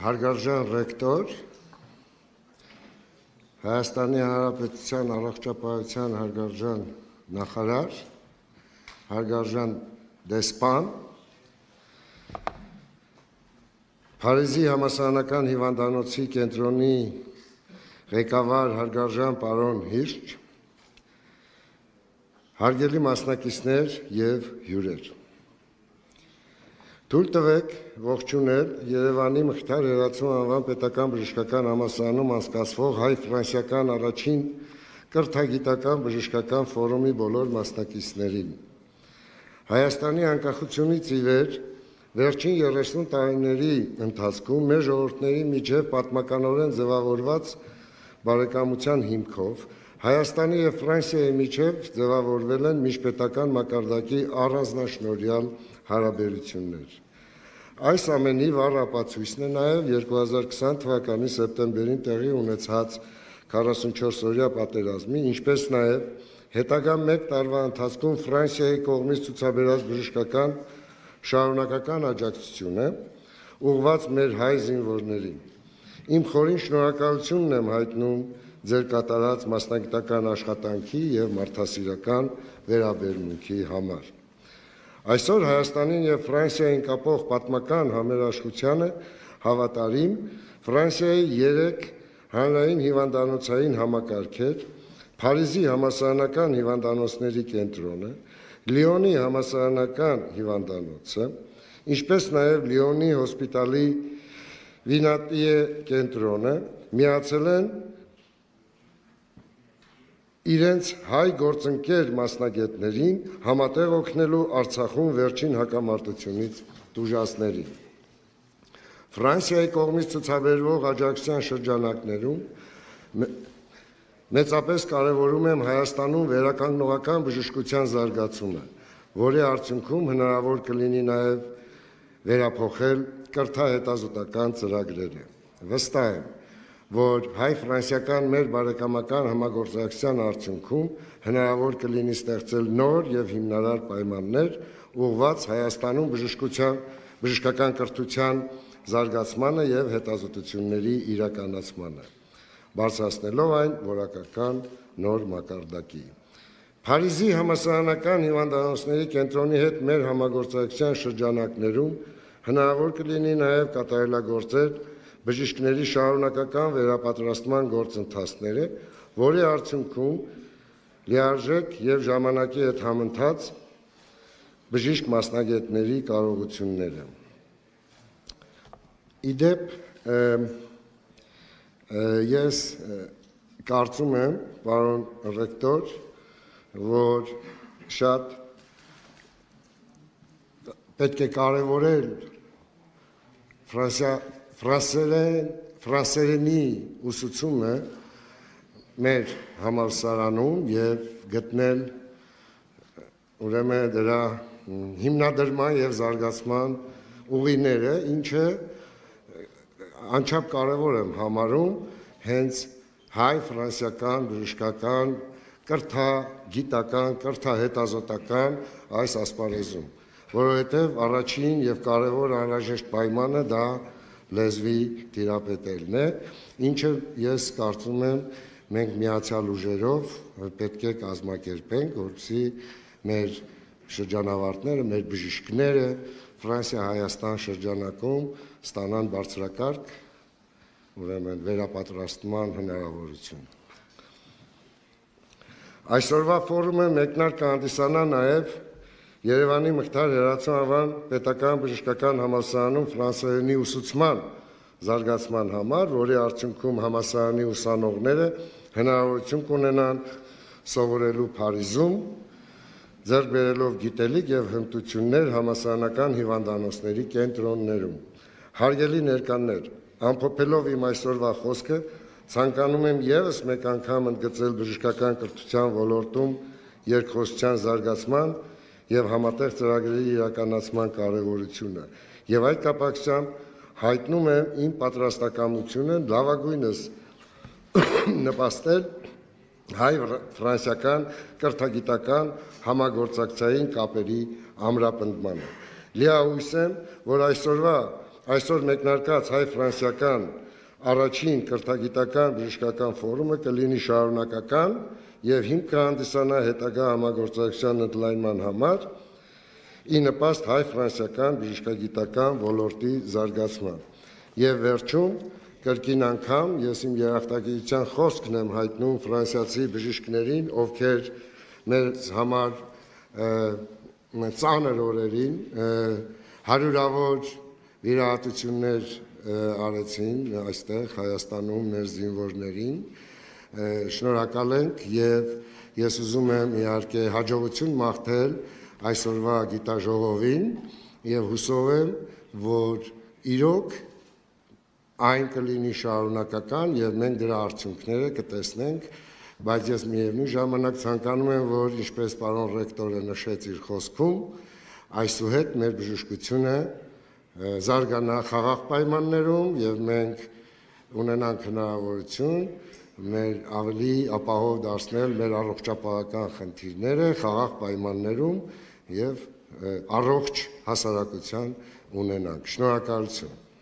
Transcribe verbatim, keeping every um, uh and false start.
Հարգարժան ռեկտոր, Հայաստանի Հանրապետության առողջապահության հարգարժան նախարար, հարգարժան դեսպան, Փարիզի համալսարանական հիվանդանոցի կենտրոնի ղեկավար հարգարժան պարոն Հիրշ, հարգելի մասնակիցներ եւ հյուրեր։ Թույլ տվեք ողջունել Երևանի Մխիթար Հերացու անվան պետական բժշկական համալսարանում անցկացվող հայ-ֆրանսիական առաջին կրթագիտական բժշկական ֆորումի բոլոր մասնակիցներին։ Հայաստանի անկախությունից ի վեր վերջին երեսուն տարիների ընթացքում մեր ժողովուրդների միջև պատմականորեն ձևավորված բարեկամության հիմքով Հայաստանի եւ Ֆրանսիայի միջև ձևավորվել են միջպետական մակարդակի առանձնաշնորհյալ հարաբերություններ։ Այս ամենի վառ ապացույցն է նաև երկու հազար քսան թվականի սեպտեմբերին տեղի ունեցած քառասունչորսօրյա պատերազմի, ինչպես նաև հետագա մեկ տարվա ընթացքում Ֆրանսիայի կողմից ցուցաբերած բժշկական շարունակական աջակցությունը ուղղված մեր հայ զինվորներին։ Իմ խորին շնորհակալությունն եմ հայտնում ձեր կատարած մասնագիտական աշխատանքի եւ մարդասիրական վերաբերմունքի համար։ Այսօր Հայաստանին եւ Ֆրանսիային կապող պատմական համերաշխությանը հավատարիմ Ֆրանսիայի երեք հանրային հիվանդանոցային համակարգեր, Փարիզի համալսարանական հիվանդանոցների կենտրոնը, Լիոնի համալսարանական հիվանդանոցը, ինչպես նաեւ Լիոնի հոսպիտալի Վինատիե կենտրոնը միացել են իրենց հայ գործընկեր մասնագետներին համատեղ օգնելու Արցախում վերջին հակամարտությունից տուժածներին։ Ֆրանսիայի կողմից ցուցաբերվող աջակցության շրջանակներում մեծապես կարևորում եմ Հայաստանում վերականգնողական բժշկության զարգացումը, որի արդյունքում հնարավոր կլինի նաև վերափոխել կրթահետազոտական ծրագրերը։ Վստահ եմ, որ հայ-ֆրանսիական մեր բարեկամական համագործակցության արդյունքում հնարավոր կլինի ստեղծել նոր եւ հիմնարար պայմաններ ուղղված Հայաստանում բժշկության, բժշկական կրթության զարգացմանը եւ հետազոտությունների իրականացմանը, բարձրացնելով այն որակական նոր մակարդակի։ Փարիզի համալսարանական հիվանդանոցների կենտրոնի հետ մեր համագործակցության շրջանակներում հնարավոր կլինի նաեւ կատարելագործել բժիշկների շարունակական վերապատրաստման գործընթացները, որի արդյունքում լիարժեք եւ ժամանակի հետ համընթաց բժիշկ մասնագետների կարողությունները։ Իդեպ ես կարծում եմ, պարոն ռեկտոր, որ շատ պետք է կարևորել Ֆրանսիա Ֆրանսերեն, ֆրանսերենի ուսուցումը մեր համալսարանում եւ գտնել ուրեմն դրա հիմնադրման եւ զարգացման ուղիները, ինչը անչափ կարևոր եմ համարում հենց հայ-ֆրանսիական բժշկական, կրթագիտական, կրթահետազոտական այս ասպարեզում, որովհետեւ առաջին եւ կարևոր անհրաժեշտ պայմանը դա լեզվի տիրապետելն է, ինչը ես կարծում եմ մենք միացյալ ուժերով պետք է կազմակերպենք, որպեսզի մեր շրջանավարտները, մեր բժիշկները Ֆրանսիա-Հայաստան շրջանակում ստանան բարձրակարգ, ուրեմն վերապատրաստման հնարավորություն։ Այսօրվա ֆորումը մեկնարկ կհանդիսանա նաև Երևանի Մխիթար Հերացու անվան պետական բժշկական համալսարանում ֆրանսերենի ուսուցման զարգացման համար, որի արդյունքում համալսարանի ուսանողները հնարավորություն կունենան սովորելու Փարիզում, ձեռք բերելով գիտելիք եւ հմտություններ համալսարանական հիվանդանոցների կենտրոններում։ Հարգելի ներկաներ, ամփոփելով իմ այսօրվա խոսքը, ցանկանում եմ եւս մեկ անգամ ընդգծել բժշկական կրթության ոլորտում երկխոսության զարգացման եւ համատեղ ծրագրերի իրականացման կարեւորությունը եւ այդ կապակցությամբ հայտնում եմ իմ պատրաստակամությունը լավագույնս նպաստել հայ-ֆրանսիական կրթագիտական համագործակցային կապերի ամրապնդմանը։ Լիահույս եմ, որ այսօրվա այսօր մեկնարկած հայ-ֆրանսիական առաջին կրթագիտական բժշկական ֆորումը կլինի շարունակական եւ հիմք կհանդիսանա հետագա համագործակցության ընդլայնման համար ի նպաստ հայ-ֆրանսիական բժշկագիտական ոլորտի զարգացման։ Եվ վերջում կրկին անգամ ես իմ երախտագիտության խոսքն եմ հայտնում ֆրանսիացի բժիշկներին, ովքեր մեզ համար ծանր օրերին հարյուրավոր վիրահատություններ արեցին այստեղ Հայաստանում մեր զինվորներին, շնորհակալ ենք եւ ես ուզում եմ իհարկե հաջողություն մաղթել այսօրվա գիտաժողովին եւ հուսով եմ, որ իրոք այն կլինի շարունակական եւ մենք դրա արդյունքները կտեսնենք, բայց ես միևնույն ժամանակ ցանկանում եմ, որ ինչպես պարոն ռեկտորը նշեց իր խոսքում, այսուհետ մեր բժշկությունը զարգանա խաղաղ պայմաններում եւ մենք ունենանք հնարավորություն մեր ավելի ապահով դարձնել մեր առողջապահական խնդիրները խաղաղ պայմաններում եւ առողջ հասարակության ունենանք։ Շնորհակալություն։